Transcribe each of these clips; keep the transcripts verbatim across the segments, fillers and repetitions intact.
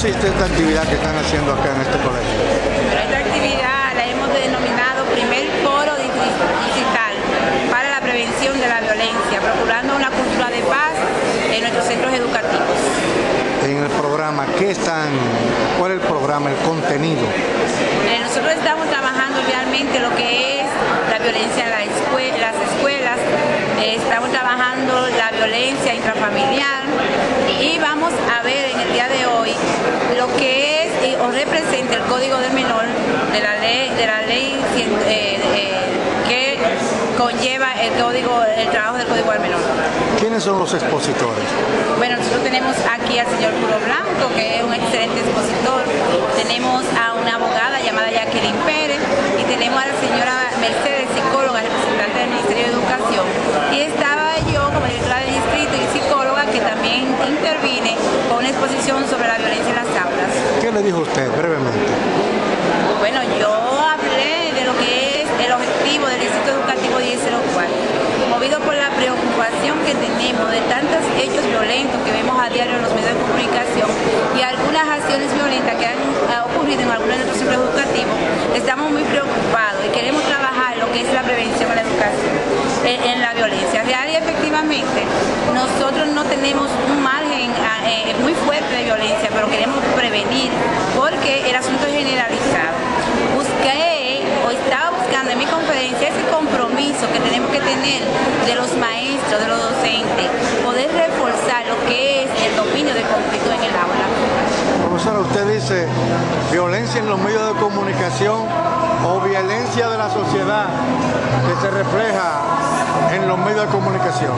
consiste esta actividad que están haciendo acá en este colegio? Pero esta actividad la hemos denominado Primer Foro Digital para la Prevención de la Violencia, procurando una cultura de paz en nuestros centros educativos. En el programa, ¿qué están? ¿Cuál es el programa, el contenido? Eh, nosotros estamos trabajando realmente lo que es la violencia en la escuela, las escuelas, eh, estamos trabajando la violencia intrafamiliar y vamos a ver en el día de hoy lo que es eh, o representa el Código del Menor de la ley, de la ley eh, eh, que conlleva el código, el trabajo del Código del Menor. ¿Quiénes son los expositores? Bueno, nosotros tenemos aquí al señor Puro Blanco, que es un excelente expositor. Tenemos a una abogada llamada Jacqueline Pérez y tenemos a la señora Mercedes, psicóloga, representante del Ministerio de Educación. Y estaba yo como directora del distrito y psicóloga que también intervine con una exposición sobre la violencia en las aulas. ¿Qué le dijo usted brevemente? Bueno, yo hablé de lo que es el objetivo del Distrito Educativo diez cero cuatro, movido por la preocupación que tenemos de tantos hechos violentos que vemos a diario en los medios de comunicación y algunas acciones violentas que han ocurrido en algunos de nuestros centros educativos. Estamos muy preocupados y queremos trabajar lo que es la prevención en la educación, en, en la violencia real, y efectivamente nosotros no tenemos un margen eh, muy fuerte de violencia, pero queremos prevenir porque el asunto es generalizado. Busqué o estaba buscando en mi conferencia ese compromiso que tenemos que tener de los maestros, de los docentes, poder reforzar lo que es el dominio de conflicto en el aula. Profesora, usted dice violencia en los medios de comunicación o violencia de la sociedad que se refleja en los medios de comunicación.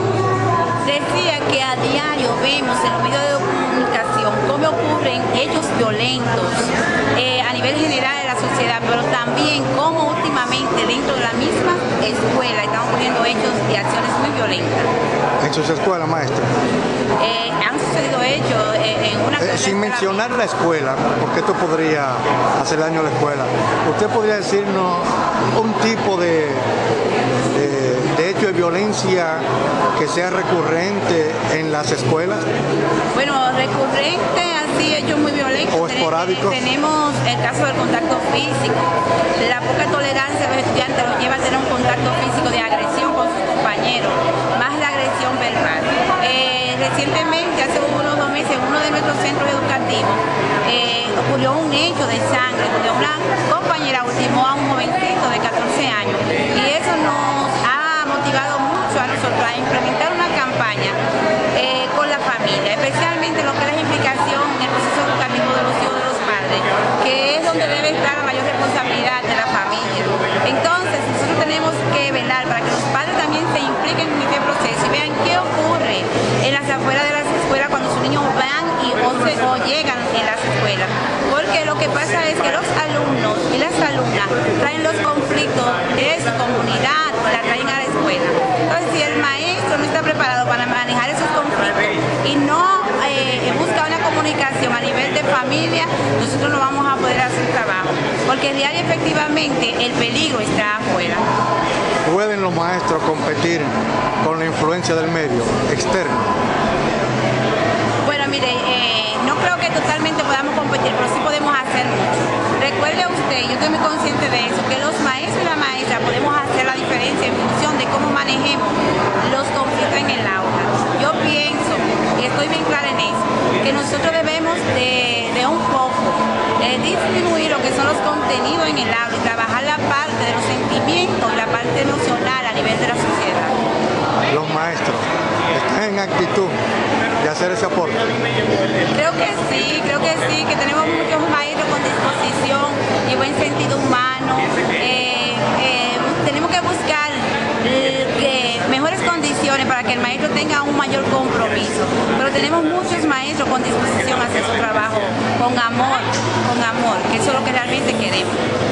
Decía que a diario vemos en los medios de comunicación cómo ocurren hechos violentos eh, a nivel general de la sociedad, pero también cómo últimamente dentro de la misma escuela están ocurriendo hechos y acciones muy violentas. ¿En sus escuelas, maestro? Eh, han sucedido hechos eh, en una... Eh, sin mencionar la escuela, porque esto podría hacer daño a la escuela, ¿usted podría decirnos un tipo de, de, de hecho de violencia que sea recurrente en las escuelas? Bueno, recurrente, así, hechos muy violentos. ¿O esporádicos? Tenemos el caso del contacto físico. La poca tolerancia de los estudiantes los lleva a tener un contacto físico de agresión con sus compañeros, más la agresión verbal. Eh, recientemente, hace unos dos meses, en uno de nuestros centros educativos, eh, ocurrió un hecho de sangre donde una compañera ultimó a un jovencito de catorce años, y eso nos ha motivado mucho a nosotros a implementar una campaña eh, con la familia, especialmente lo que es la implicación en el proceso educativo de los hijos de los padres, que es donde debe estar la mayor responsabilidad de la familia. Entonces, nosotros tenemos que velar para que los padres también se impliquen en este proceso y vean qué ocurre en las afueras de las escuelas cuando sus niños van y o, se, o llegan en las escuelas. Porque lo que pasa es que los alumnos y las alumnas traen los conflictos de su comunidad, o la traen a la escuela. Entonces, si el maestro no está preparado para manejar esos conflictos y no eh, busca una comunicación a nivel de familia, nosotros no vamos a poder hacer trabajo, porque diario efectivamente el peligro está afuera. ¿Pueden los maestros competir con la influencia del medio externo? Bueno, mire, eh, no creo que totalmente podamos competir, pero sí podemos hacer mucho. Recuerde usted, yo estoy muy consciente de eso, que los maestros y la maestra podemos hacer la diferencia en función de cómo manejemos los conflictos en el aula. Yo pienso, y estoy bien clara en eso, que nosotros debemos de, de un poco de disminuir lo que son los contenidos en el aula y trabajar la parte de los sentimientos y la parte emocional a nivel de la sociedad. Los maestros están en actitud de hacer ese aporte. Creo que sí, creo que sí, que tenemos muchos maestros con disposición y buen sentido humano. Eh, eh, tenemos que buscar eh, mejores condiciones para que el maestro tenga un mayor compromiso, pero tenemos muchos maestros con disposición a hacer su trabajo con amor, con amor, que eso es lo que realmente queremos.